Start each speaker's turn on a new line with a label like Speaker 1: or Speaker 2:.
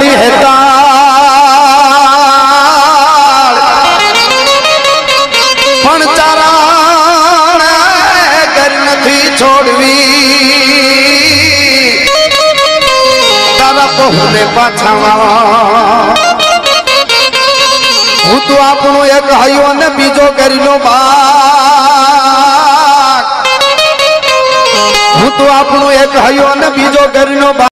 Speaker 1: पड़ी है पण चारण कर नथी छोड़वी तारा बहुने पाछा हूँ तो आपनो एक हयो ने बीजो करीनो बाग हूँ तो आपनो एक हयो ने बीजो करीनो बाग।